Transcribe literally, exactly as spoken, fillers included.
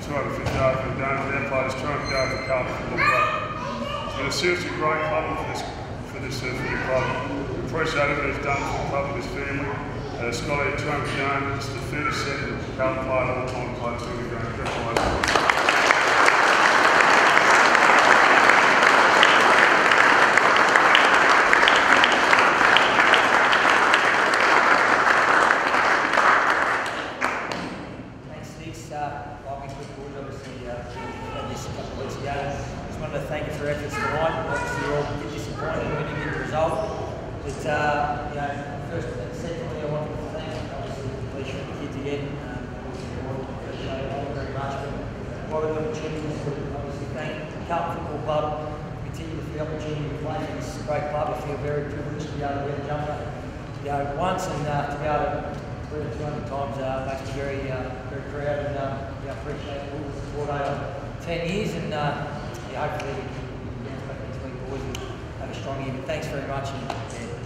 two hundred fifty yard for the game, and our players two hundred yard for Carlton Football Club. It's been a seriously great club for this for this uh, for the club. We appreciate everything he's done for the club and his family. Uh, Scotty, two hundred games, it's the thirty-second Carlton player all time to play two hundred games. Congratulations. Thank you for your efforts tonight. Obviously, you're all a bit disappointed when you get the result. But, uh, you know, first and secondly, I want to thank, obviously, the police and the kids again. Um, you know, thank you very much. But what we're going to achieve is to obviously thank the Carlton Football Club, continue for the opportunity to play for this great club. I feel very privileged to be able to wear the jumper, you know, once and uh, to be able to wear it two hundred times uh, makes me very, uh, very proud and um, you know, appreciate all the support over ten years. And, uh, hopefully we can bounce back next week, boys, and have a strong year. But thanks very much. And, yeah.